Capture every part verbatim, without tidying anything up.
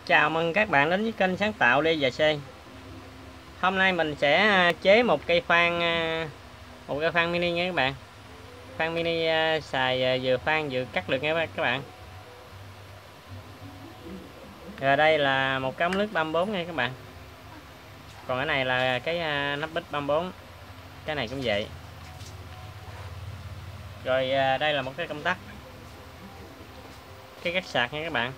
Chào mừng các bạn đến với kênh sáng tạo Lê và C. Hôm nay mình sẽ chế một cây khoan một cây khoan mini nha các bạn. Khoan mini xài vừa khoan vừa cắt được nha các bạn. Rồi đây là một cái ống nước ba mươi bốn nha các bạn. Còn cái này là cái nắp bít ba mươi bốn. Cái này cũng vậy. Rồi đây là một cái công tắc, cái cắt sạc nha các bạn.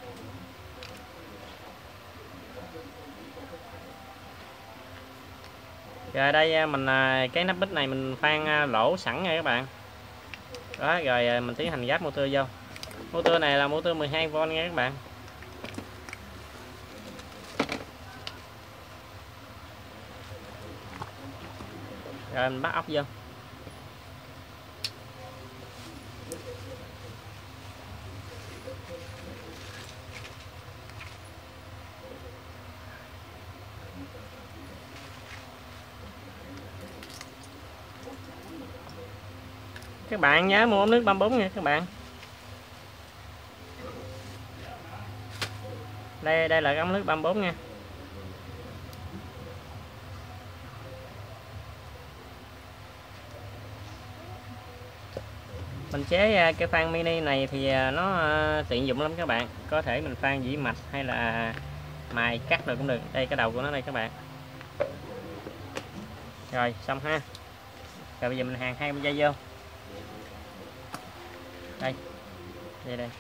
Rồi đây mình cái nắp bít này mình khoan lỗ sẵn nha các bạn. Đó, rồi mình tiến hành gáp motor vô. Motor này là motor mười hai vôn nha các bạn. Rồi mình bắt ốc vô. Các bạn nhớ mua ống nước ba mươi bốn nha các bạn. Đây đây là cái ống nước ba mươi bốn nha. Mình chế cái khoan mini này thì nó tiện dụng lắm các bạn. Có thể mình khoan dĩ mạch hay là mài cắt rồi cũng được. Đây cái đầu của nó đây các bạn. Rồi xong ha. Rồi bây giờ mình hàn hai dây vô. Đây. Đây đây.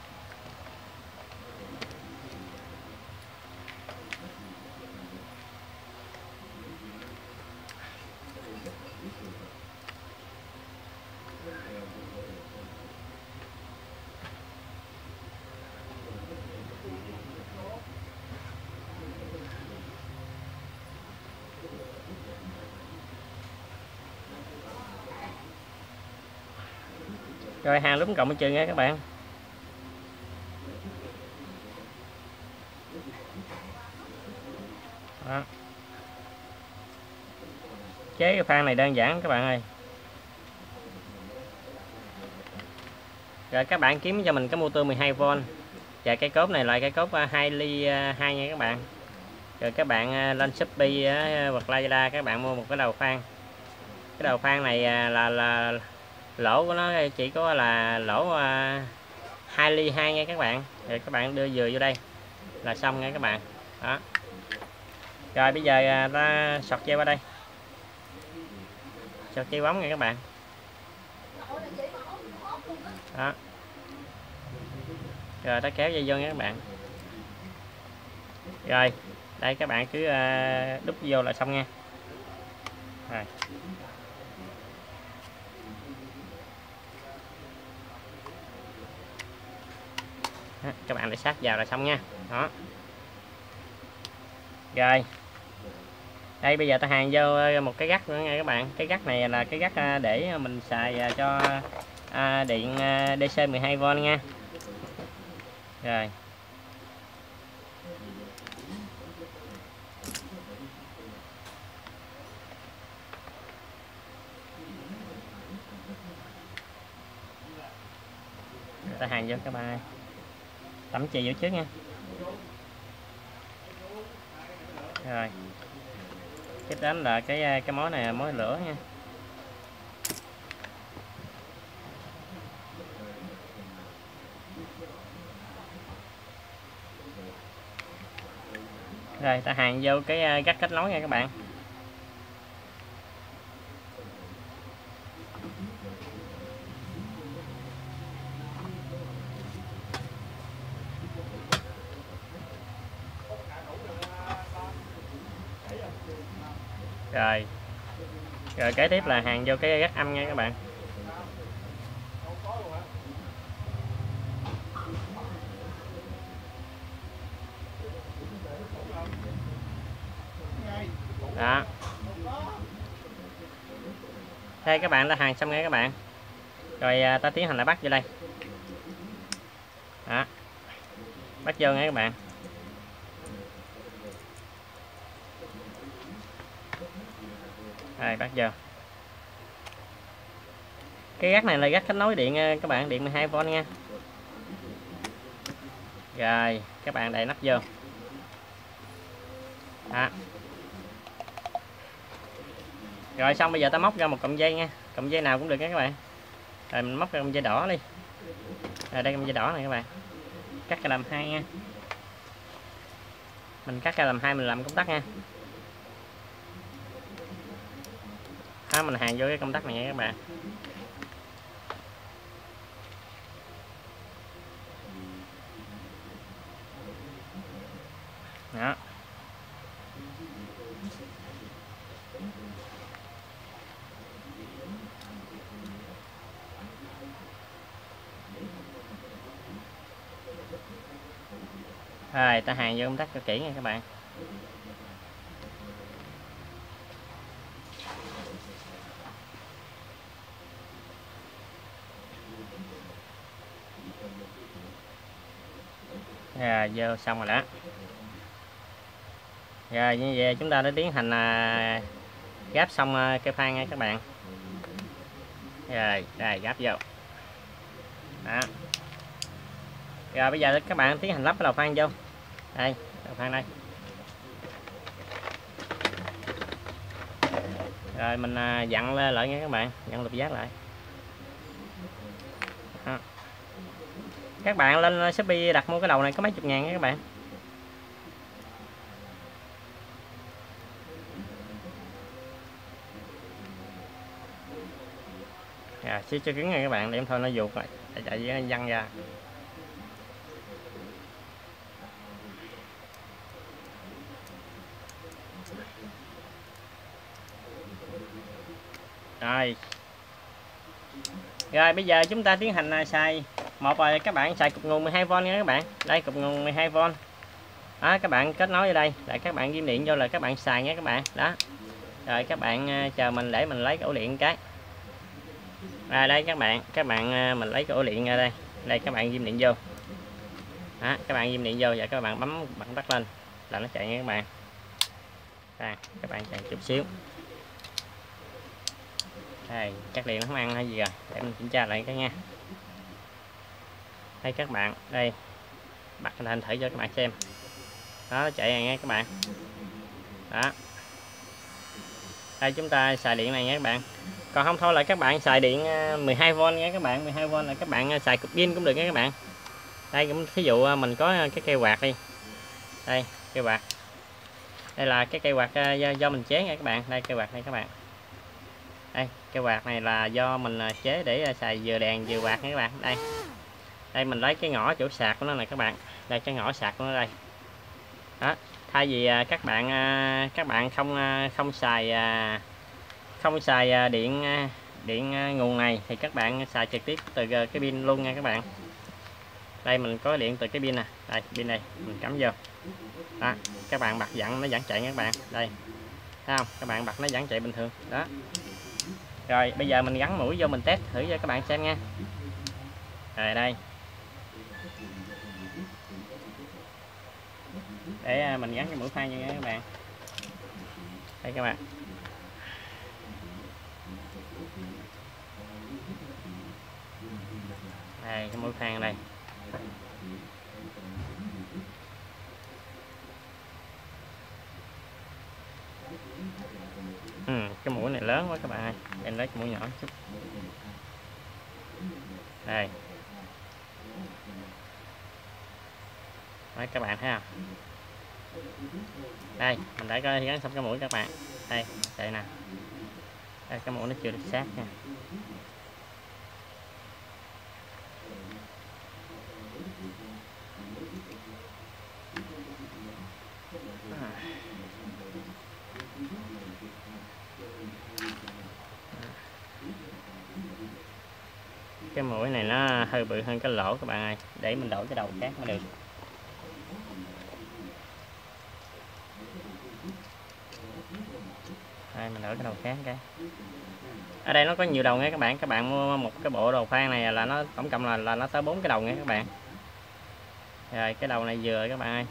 Rồi hàn lúc cộng chừng nha các bạn. Đó. Chế cái khoan này đơn giản các bạn ơi. Rồi các bạn kiếm cho mình cái motor mười hai vôn. Và cái cốp này là cái cốp hai ly hai nha các bạn. Rồi các bạn lên Shopee hoặc Lazada các bạn mua một cái đầu khoan. Cái đầu khoan này là là lỗ của nó chỉ có là lỗ hai ly hai nha các bạn. Rồi các bạn đưa vừa vô đây là xong nha các bạn. Đó. Rồi bây giờ ta sọt dây qua đây. Sọt dây bóng nha các bạn. Đó. Rồi ta kéo dây vô nha các bạn. Rồi đây các bạn cứ đút vô là xong nha. Rồi. Đó, các bạn để sát vào là xong nha. Đó. Rồi đây bây giờ ta hàn vô một cái gắt nữa nha các bạn. Cái gắt này là cái gắt để mình xài cho điện đê xê mười hai vôn nha. Rồi ta hàn vô các bạn. Tẩm chì vô trước nha. Rồi tiếp đến là cái cái mối này là mối lửa nha. Rồi ta hàn vô cái gắt kết nối nha các bạn. Rồi. Rồi kế tiếp là hàn vô cái gắt âm nha các bạn. Đó. Đây các bạn đã hàn xong nha các bạn. Rồi ta tiến hành lại bắt vô đây. Đó. Bắt vô nha các bạn. Rồi bắt vô. Cái gắt này là gắt kết nối điện các bạn, điện mười hai vôn nha. Rồi các bạn đậy nắp vô. Đó. Rồi xong bây giờ ta móc ra một cọng dây nha, cọng dây nào cũng được nha các bạn. Rồi mình móc ra cọng dây đỏ đi. Rồi đây cọng dây đỏ này các bạn, cắt ra làm hai nha, mình cắt ra làm hai, mình làm công tắc nha. Đó, mình hàn vô cái công tắc này nha các bạn. Đó. Rồi ta hàn vô công tắc cho kỹ nha các bạn. Rồi vô xong rồi đó. Rồi như vậy chúng ta đã tiến hành à, gáp xong à, cây phan nha các bạn. Rồi đây gáp vô. Đó. Rồi bây giờ các bạn tiến hành lắp cái đầu phan vô. Đây, đầu phan đây. Rồi mình à, dặn lên lại nha các bạn, dặn lục giác lại. Đó. Các bạn lên Shopee đặt mua cái đầu này có mấy chục ngàn nha các bạn. À, xí cho cứng nha các bạn, để em thôi nó ruột lại, chạy với văng ra. Rồi. Rồi bây giờ chúng ta tiến hành xài một rồi các bạn xài cục nguồn mười hai vôn nha các bạn. Đây cục nguồn mười hai vôn. Đó, các bạn kết nối vào đây, để các bạn ghim điện vô là các bạn xài nha các bạn. Đó. Rồi các bạn chờ mình để mình lấy cái ổ điện cái. À, đây các bạn, các bạn mình lấy cái ổ điện ra đây. Đây các bạn ghim điện vô. Đó, các bạn ghim điện vô và các bạn bấm bật tắt lên là nó chạy nha các bạn. Đây, các bạn chạy chút xíu. Đây, chắc điện nó không ăn hay gì rồi, để mình kiểm tra lại cái nha. Đây các bạn, đây bật hình thử cho các bạn xem. Đó, nó chạy này nha các bạn. Đó. Đây chúng ta xài điện này nha các bạn. Còn không thôi là các bạn xài điện mười hai vôn nha các bạn, mười hai vôn là các bạn xài cục pin cũng được nha các bạn. Đây cũng thí dụ mình có cái cây quạt đi. Đây, cây quạt. Đây là cái cây quạt do, do mình chế nha các bạn. Đây cây quạt này các bạn. Đây, cây quạt này là do mình chế để xài vừa đèn vừa quạt nha các bạn. Đây. Đây mình lấy cái ngõ chỗ sạc của nó này các bạn. Đây cái ngõ sạc của nó đây. Đó, thay vì các bạn các bạn không không xài không xài điện điện nguồn này thì các bạn xài trực tiếp từ cái pin luôn nha các bạn. Đây mình có điện từ cái pin nè, đây pin này mình cắm vô. Đó, các bạn bật dặn nó vẫn chạy nha các bạn. Đây. Thấy không? Các bạn bật nó vẫn chạy bình thường. Đó. Rồi bây giờ mình gắn mũi vô mình test thử cho các bạn xem nha. Rồi đây. Để mình gắn cái mũi phan nha các bạn. Đây các bạn. Đây cái mũi phan đây. Ừ, cái mũi này lớn quá các bạn ơi. Em lấy cái mũi nhỏ chút. Đây. Đấy các bạn thấy không? Đây, mình đã có gắn xong cái mũi các bạn. Đây, đây nè. Đây cái mũi nó chưa được sát nha. Cái mũi này nó hơi bự hơn cái lỗ các bạn ơi, để mình đổi cái đầu khác mới được. Đây mình đổi cái đầu khác cái. Ở đây nó có nhiều đầu nha các bạn, các bạn mua một cái bộ đầu phan này là nó tổng cộng là là nó tới bốn cái đầu nha các bạn. Rồi cái đầu này vừa các bạn ơi.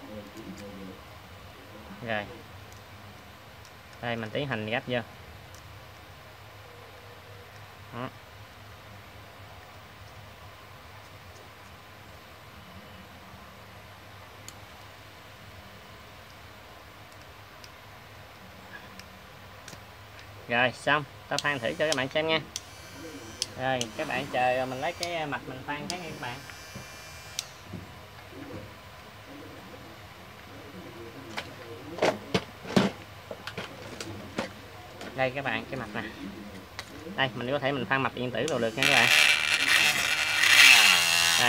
Rồi. Đây mình tiến hành gấp vô. Đó. Rồi xong, tao phan thử cho các bạn xem nha. Rồi các bạn chờ mình lấy cái mặt mình phan cái nha các bạn. Đây các bạn, cái mặt nè. Đây mình có thể mình phan mặt điện tử đồ được nha các bạn. Đây.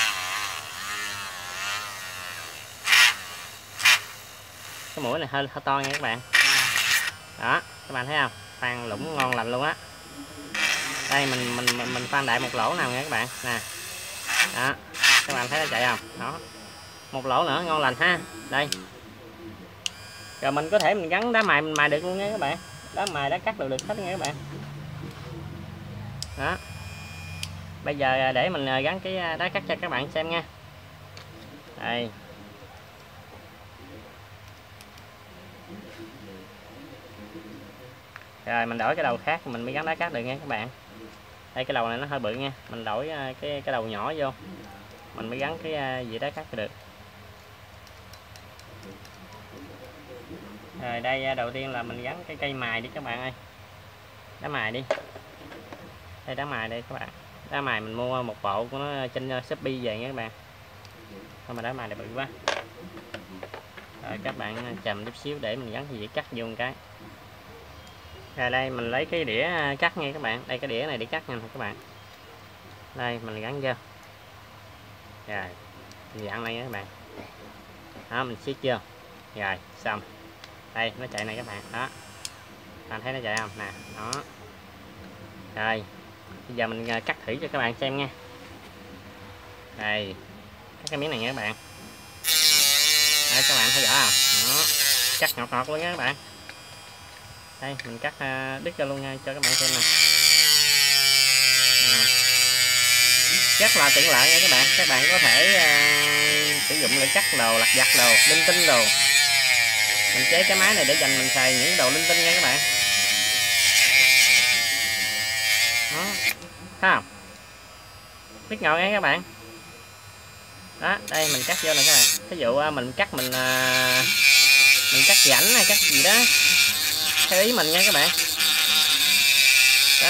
Cái mũi này hơi, hơi to nha các bạn. Đó, các bạn thấy không? Phan lũng ngon lành luôn á. Đây mình mình mình, mình phan đại một lỗ nào nha các bạn. Nè. Đó, các bạn thấy nó chạy không? Đó. Một lỗ nữa ngon lành ha. Đây. Rồi mình có thể mình gắn đá mài mình mài được luôn nha các bạn. Đá mài đá cắt đều được hết nha các bạn. Đó. Bây giờ để mình gắn cái đá cắt cho các bạn xem nha. Đây. Rồi mình đổi cái đầu khác mình mới gắn đá cắt được nha các bạn. Đây cái đầu này nó hơi bự nha, mình đổi cái cái đầu nhỏ vô mình mới gắn cái gì đá cắt được. Rồi đây đầu tiên là mình gắn cái cây mài đi các bạn ơi, đá mài đi. Đây đá mài đây các bạn, đá mài mình mua một bộ của nó trên Shopee về nha các bạn. Thôi mà đá mài này bự quá. Rồi các bạn chầm chút xíu để mình gắn cái dĩa cắt vô một cái. Rồi đây mình lấy cái đĩa cắt nha các bạn, đây cái đĩa này để cắt nha các bạn. Đây mình gắn vô. Rồi dạng này nha các bạn. Đó mình siết chưa. Rồi xong. Đây nó chạy này các bạn. Đó. Bạn thấy nó chạy không? Nè, đó. Rồi. Bây giờ mình cắt thử cho các bạn xem nha. Đây. Cắt cái miếng này nha các bạn. Đây các bạn thấy rõ không? Đó. Cắt ngọt ngọt luôn nha các bạn. Đây mình cắt đứt ra luôn nha cho các bạn xem nè. Rất là tiện lợi nha các bạn. Các bạn có thể uh, sử dụng để cắt đồ, lặt vặt đồ, linh tinh đồ. Mình chế cái máy này để dành mình xài những đồ linh tinh nha các bạn. Đó. Thấy không? Biết ngọt nha các bạn. Đó, đây mình cắt vô nè các bạn. Ví dụ uh, mình cắt mình uh, mình cắt rãnh hay cắt gì đó theo ý mình nha các bạn. Đó.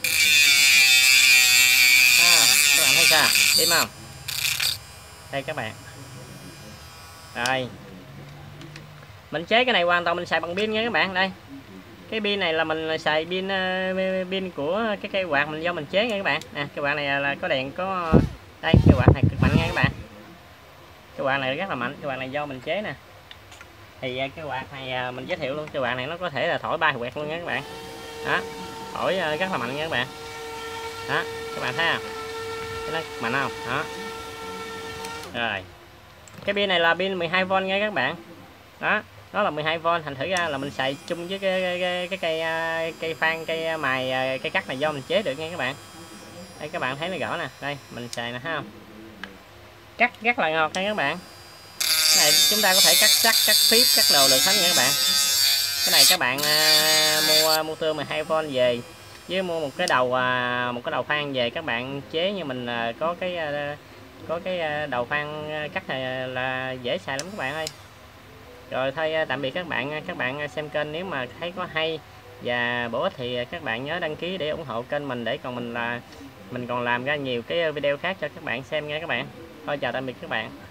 Các bạn thấy sao? Im không? Đây các bạn. Rồi. Mình chế cái này hoàn toàn mình xài bằng pin nha các bạn. Đây. Cái pin này là mình xài pin pin của cái cây quạt mình do mình chế nha các bạn. Nè, cái quạt này là có đèn có đây, cái quạt này cực mạnh nha các bạn. Cái quạt này rất là mạnh, cái quạt này do mình chế nè. Thì cái quạt này mình giới thiệu luôn, cái quạt này nó có thể là thổi bay quẹt luôn nha các bạn. Đó. Thổi rất là mạnh nha các bạn. Đó, các bạn thấy không? Nó mạnh không? Đó. Rồi. Cái pin này là pin mười hai vôn nha các bạn. Đó, nó là mười hai vôn, thành thử ra là mình xài chung với cái cái, cái, cái cây cây phan, cây mài, cây cắt này do mình chế được nha các bạn. Đây các bạn thấy nó rõ nè, đây mình xài nè thấy không? Cắt rất là ngọt nha các bạn. Cái này chúng ta có thể cắt sắt, cắt phíp, cắt đồ được hết nha các bạn. Cái này các bạn uh, mua motor mười hai vôn về với mua một cái đầu uh, một cái đầu phan về các bạn chế như mình uh, có cái uh, có cái đầu phan cắt này là dễ xài lắm các bạn ơi. Rồi thôi tạm biệt các bạn, các bạn xem kênh nếu mà thấy có hay và bổ ích thì các bạn nhớ đăng ký để ủng hộ kênh mình, để còn mình là mình còn làm ra nhiều cái video khác cho các bạn xem nha các bạn. Thôi chào tạm biệt các bạn.